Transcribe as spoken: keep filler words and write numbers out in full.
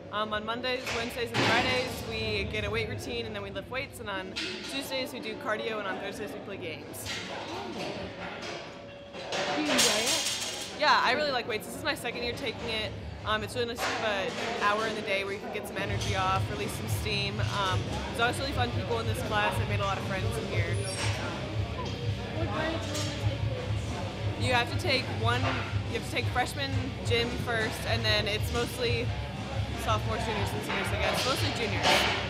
Um, on Mondays, Wednesdays, and Fridays, we get a weight routine and then we lift weights. And on Tuesdays, we do cardio, and on Thursdays, we play games. Do you enjoy it? Yeah, I really like weights. This is my second year taking it. Um, it's really nice to have an hour in the day where you can get some energy off, release some steam. Um, there's always really fun people in this class. I've made a lot of friends in here. What grades do you want to take weights? You have to take one, you have to take freshman gym first, and then it's mostly sophomores, juniors, and seniors, I guess. Mostly juniors.